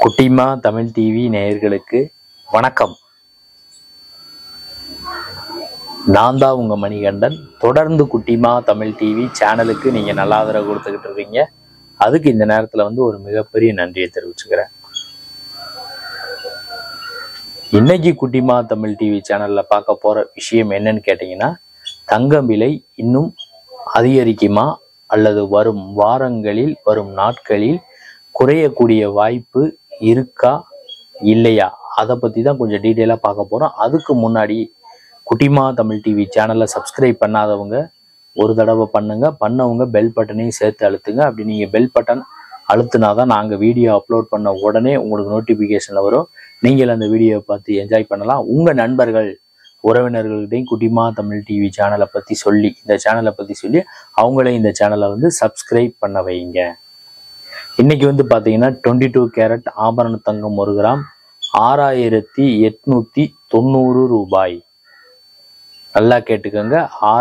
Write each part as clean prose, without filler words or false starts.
குட்டிமா தமிழ் டிவி நேயர்களுக்கு வணக்கம். நான் தான் உங்க மணிகண்டன். தொடர்ந்து குட்டிமா தமிழ் டிவி சேனலுக்கு நீங்க நல்ல ஆதரவு கொடுத்துக்கிட்டு இருக்கீங்க. அதுக்கு இந்த நேரத்துல ஒரு மிகப்பெரிய நன்றியை தெரிவிச்சுக்கிறேன். இன்னைக்கு குட்டிமா தமிழ் டிவி சேனல்ல பார்க்க போற விஷயம் என்னன்னு கேட்டீங்கன்னா, தங்கம் விலை இன்னும் அதிகரிக்குமா அல்லது வரும் வாரங்களில் வரும் நாட்களில் குறையக்கூடிய வாய்ப்பு இருக்கா இல்லையா, அதை பத்தி தான் கொஞ்சம் டீட்டெயிலா பார்க்க போறோம். அதுக்கு முன்னாடி குட்டிமா தமிழ் டிவி சேனலை சப்ஸ்கிரைப் பண்ணாதவங்க ஒரு தடவை பண்ணுங்க, பண்ணவங்க பெல் பட்டனையும் சேர்த்து அழுத்துங்க. அப்படி நீங்க பெல் பட்டன் அழுத்தினாதான் நாங்கள் வீடியோ அப்லோட் பண்ண உடனே உங்களுக்கு நோட்டிஃபிகேஷன்ல வரும். நீங்கள் அந்த வீடியோவை பார்த்து என்ஜாய் பண்ணலாம். உங்க நண்பர்கள் உறவினர்கள்கிட்டையும் குட்டிமா தமிழ் டிவி சேனலை பத்தி சொல்லி அவங்களே இந்த சேனலை சப்ஸ்கிரைப் பண்ண வைங்க. இன்னைக்கு பாத்தீங்கன்னா 22 கேரட் ஆபரண தங்கம் 1 கிராம் 6890 ரூபாய். நல்லா கேட்டுக்கோங்க,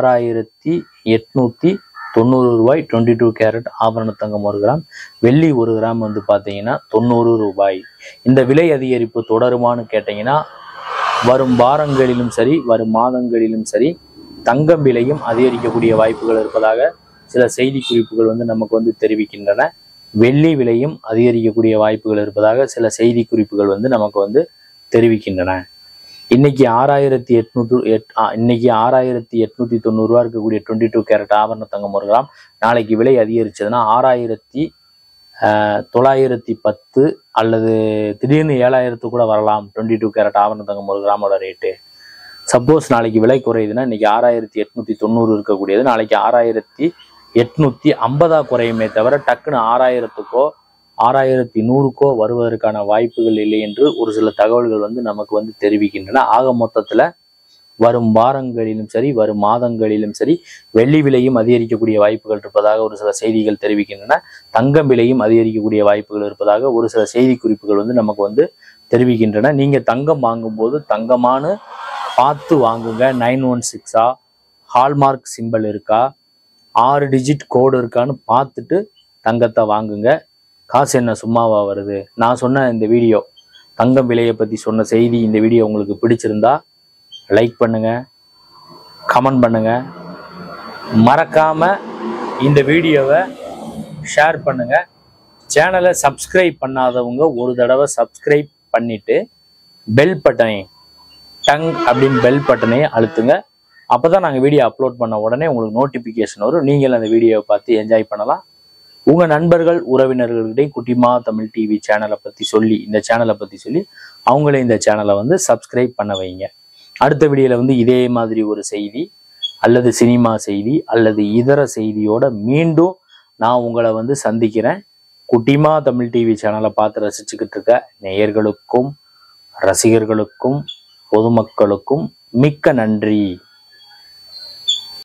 6890 ரூபாய் 22 கேரட் ஆபரண தங்கம் 1 கிராம். வெள்ளி 1 கிராம் பாத்தீங்கன்னா 90 ரூபாய். இந்த விலை அதிகரிப்பு தொடருமான்னு கேட்டீங்கன்னா, வரும் வாரங்களிலும் சரி வரும் மாதங்களிலும் சரி தங்கம் விலையும் அதிகரிக்கக்கூடிய வாய்ப்புகள் இருப்பதாக சில செய்தி குறிப்புகள் நமக்கு தெரிவிக்கின்றன. வெள்ளி விலையும் அதிகரிக்கக்கூடிய வாய்ப்புகள் இருப்பதாக சில செய்தி குறிப்புகள் நமக்கு தெரிவிக்கின்றன. இன்னைக்கு 6890 ரூபா இருக்கக்கூடிய 22 கேரட் ஆபரண தங்கம் 1 கிராம் நாளைக்கு விலை அதிகரிச்சதுன்னா 6910 அல்லது திடீர்னு 7000 கூட வரலாம். 22 கேரட் ஆபரண தங்கம் 1 கிராமோட ரேட்டு. சப்போஸ் நாளைக்கு விலை குறையுதுன்னா இன்னைக்கு 6890 இருக்கக்கூடியது நாளைக்கு 6850 குறையுமே தவிர டக்குன்னு 6000க்கோ 6100க்கோ வருவதற்கான வாய்ப்புகள் இல்லை என்று ஒரு சில தகவல்கள் நமக்கு தெரிவிக்கின்றன. ஆக மொத்தத்துல வரும் வாரங்களிலும் சரி வரும் மாதங்களிலும் சரி வெள்ளி விலையும் அதிகரிக்கக்கூடிய வாய்ப்புகள் இருப்பதாக ஒரு சில செய்திகள் தெரிவிக்கின்றன. தங்கம் விலையும் அதிகரிக்கக்கூடிய வாய்ப்புகள் இருப்பதாக ஒரு சில செய்தி குறிப்புகள் நமக்கு தெரிவிக்கின்றன. நீங்க தங்கம் வாங்கும்போது தங்கமான பார்த்து வாங்குங்க. 916 ஹால்மார்க் சிம்பிள் இருக்கா, 6 டிஜிட் கோடு இருக்கான்னு பார்த்துட்டு தங்கத்தை வாங்குங்க. காசு என்ன சும்மாவா வருது? நான் சொன்ன இந்த வீடியோ, தங்கம் விலையை பற்றி சொன்ன செய்தி, இந்த வீடியோ உங்களுக்கு பிடிச்சிருந்தா லைக் பண்ணுங்க, கமெண்ட் பண்ணுங்க, மறக்காம இந்த வீடியோவை ஷேர் பண்ணுங்க. சேனலை சப்ஸ்கிரைப் பண்ணாதவங்க ஒரு தடவை சப்ஸ்கிரைப் பண்ணிட்டு பெல் பட்டனை டங் அப்படின்னு பெல் பட்டனை அழுத்துங்க. அப்போதான் நாங்கள் வீடியோ அப்லோட் பண்ண உடனே உங்களுக்கு நோட்டிஃபிகேஷன் வரும். நீங்கள் அந்த வீடியோவை பார்த்து என்ஜாய் பண்ணலாம். உங்கள் நண்பர்கள் உறவினர்கள்கிட்டையும் குட்டிமா தமிழ் டிவி சேனலை பற்றி சொல்லி அவங்களே இந்த சேனலை சப்ஸ்கிரைப் பண்ண வைங்க. அடுத்த வீடியோவில் இதே மாதிரி ஒரு செய்தி அல்லது சினிமா செய்தி அல்லது இதர செய்தியோட மீண்டும் நான் உங்களை சந்திக்கிறேன். குட்டிமா தமிழ் டிவி சேனலை பார்த்து ரசிச்சுக்கிட்டு இருக்க நேயர்களுக்கும் ரசிகர்களுக்கும் பொதுமக்களுக்கும் மிக்க நன்றி.